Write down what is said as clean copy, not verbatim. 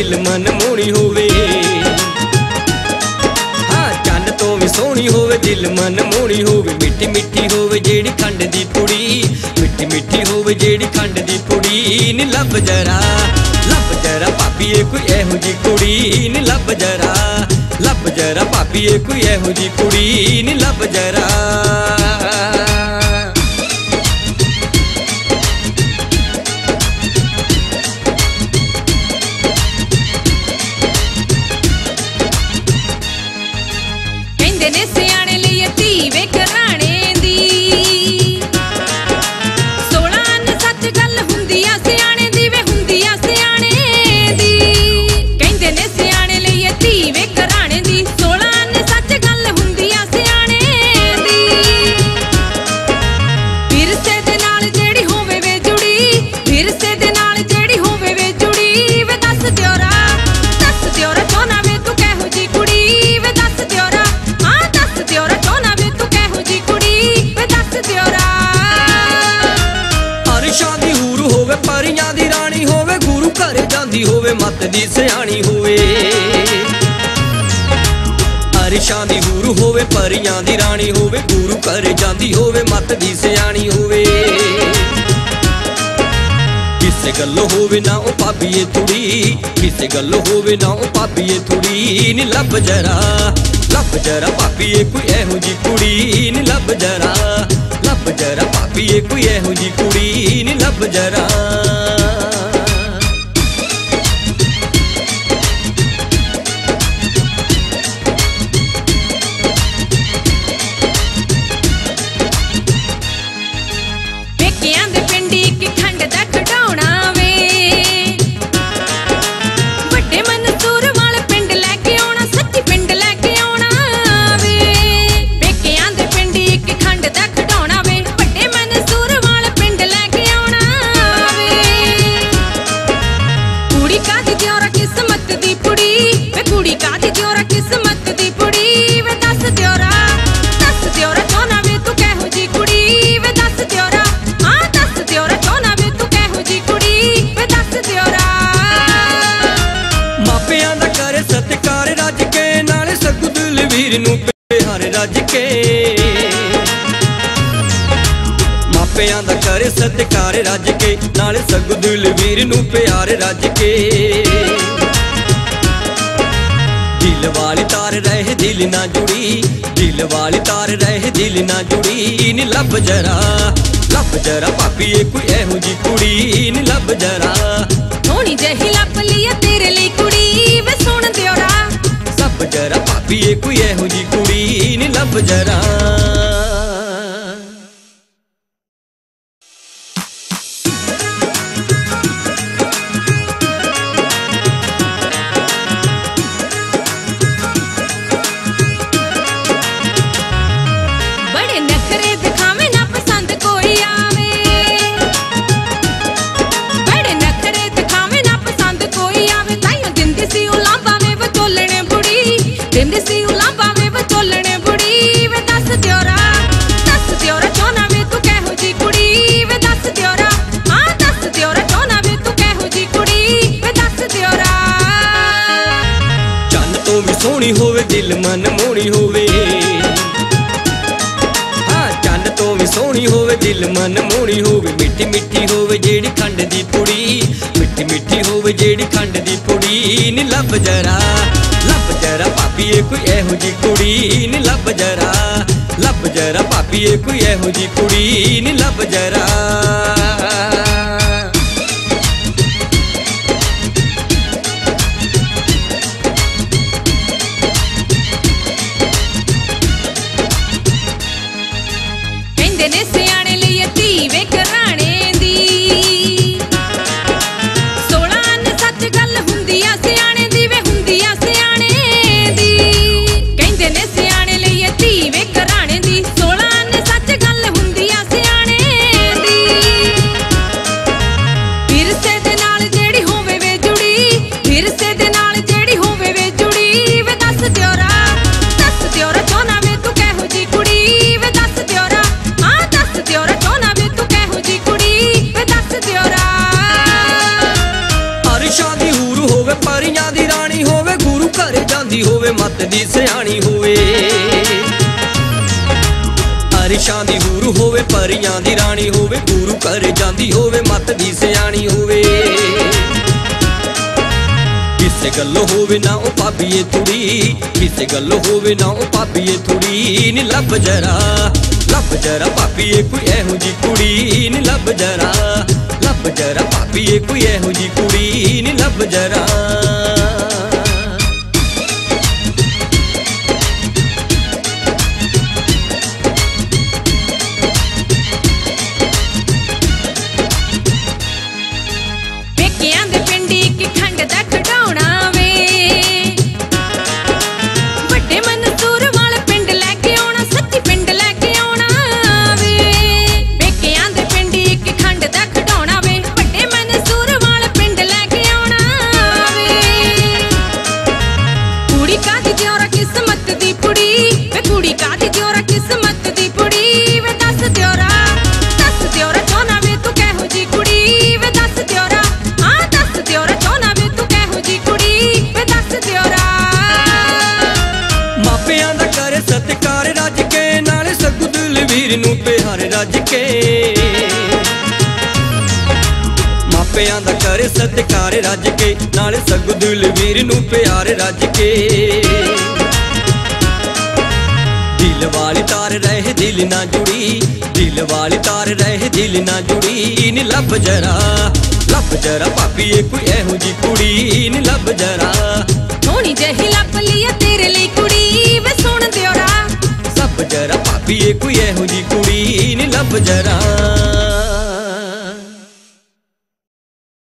दिल मन मोहनी होवे। हाँ चंद तो भी सोहनी होवे दिल मन मोहनी होवे। मिठी मिठी होवे जेड़ी खंड दी पुड़ी, मिठी मिठी होवे जेड़ी खंड दी पुड़ी। नी लब जरा भाभीए कोई एहो जी कुड़ी। नी लब जरा भाभीए कोई एहो जी कुड़ी। नी लब जरा। कहंदे ने सियाणे लई धी वे घराणे दी, 16 अन सच गल हुंदी आ सियाणे दी वे हुंदी आ सियाणे दी। कहंदे ने सियाणे लई धी वे घराणे दी, 16 अन सच गल हुंदी आ सियाणे दी। विरसे दे नाल जेड़ी होवे वे जुड़ी, विरसे दे नाल जेड़ी होवे वे जुड़ी। वे दस दियोरा चोना वे तू कहो जी कुड़ी। वे दस दियोरा, हाँ दस दियोरा चोना वे तू कहो जी कुड़ी। वे दस दियोरा। अरशां दी हूर होवे परियां दी रानी होवे, गुरु घर जांदी होवे मत दी सियाणी होवे। अरशां दी हूर होवे परियां दी रानी होवे, गुरु घर जांदी होवे मत दी सियाणी होवे। किसे गल्लो होवे ना ओ भाभीए थोड़ी, किसे गल्लो होवे ना ओ भाभीए थोड़ी। नी लब जरा भाभीए कोई एहो जी कुड़ी। नी लब जरा भाभीए कोई एहो जी कुड़ी। नी लब जरा। पेकियां दे पिंडी इक खंड दा खडौणा वे, वड्डे मनसूर वाले पिंड लैके आउणा, सच्ची पिंड लैके आउणा वे। पेकियां दे पिंडी इक खंड दा खडौणा वे, वड्डे मनसूर वाले पिंड लैके आउणा वे। कुड़ी कादी दियोरा किस्मत दी पुड़ी, वे कुड़ी कादी दियोरा किस्मत दी पुड़ी। वे दस दियोरा चोना वे तू कहो जी कुड़ी। वे दस दियोरा, हाँ दस दियोरा चोना वे तू कहो जी कुड़ी। वे दस दियोरा। मापियां दा करे सत्कार रज के, नाले सगू दिलवीर नूं प्यार रज के। मापियां दा करे सत्कार रज के, नाले सगू दिलवीर नूं प्यार रज के। दिल वाली तार रहे दिल ना जुड़ी, दिल वाली तार रहे दिल ना जुड़ी। नी लब जरा भाभीए कोई एहो जी कुड़ी। नी लब जरा। सोहनी जही लप लिया तेरे लिए कुड़ी। वे सुन दियोरा लब जरा भाभीए कोई एहो जी कुड़ी। नी लब जरा। बड़े नखरे दिखावे ना पसंद कोई आवे, बड़े नखरे दिखावे ना पसंद कोई आवे। ताइयों दिंदी सी उलांबा में विचोलने बुड़ी, दिंदी सी उलांबा में विचोलने बुड़ी। वे दस दियोरा चोना वे तू कहो जी कुड़ी। वे दस दियोरा, हाँ दस दियोरा चोना वे तू कहो जी कुड़ी। वे दस दियोरा। चंद तो भी सोहनी होवे दिल मन मोहनी होवे। तो भी सोहनी होवे दिल मन मोहनी होवे। मिठी मिठी होवे जेड़ी खंड दी पुड़ी, मिठी मिठी होवे जेड़ी खंड दी पुड़ी। नी लब जरा भाभीए कोई एहो जी कुड़ी। नी लब जरा भाभीए कोई एहो जी कुड़ी। नी लब जरा। कहंदे ने सियाणे लई धी वे घराणे दी, 16 अन सच गल हुंदी आ सियाणे दी वे हुंदी आ सियाणे दी। कहंदे ने सियाणे लई धी वे घराणे दी, 16 अन सच गल हुंदी आ सियाणे दी। विरसे दे नाल जेड़ी होवे वे जुड़ी, विरसे दे नाल जेड़ी होवे वे जुड़ी। वे दस दियोरा चोना वे तू कहो जी कुड़ी। वे दस दियोरा, हाँ दस दियोरा चोना वे तू कहो जी कुड़ी। मत दी सियाणी होवे। अरिशां दी हूर होवे परियां दी रानी होवे, गुरु घर जांदी होवे मत दी सियाणी होवे। किसे गल्लो होवे ना ओ भाबीए थोड़ी, किसे गल्लो होवे ना ओ भाबीए थोड़ी। नी लब जरा भाबीए कोई एहो जी कुड़ी। नी लब जरा भाबीए कोई एहो जी कुड़ी। नी लब जरा। सत्कार रज के नाले सगू दिलवीर नू प्यार रज के। मापियां दा करे सत्कार रज के नाले सगू दिलवीर नू प्यार रज के। दिल वाली तार रहे दिल ना जुड़ी, दिल वाली तार रहे दिल ना जुड़ी। नी लब जरा भाबीए कोई एहो जी कुड़ी। नी लब जरा सोहनी जही लभ लिया तेरे लिए कुड़ी वे सुन दियोरा। लब जरा भाबीए कोई एहो जी कुड़ी। नी लब जरा।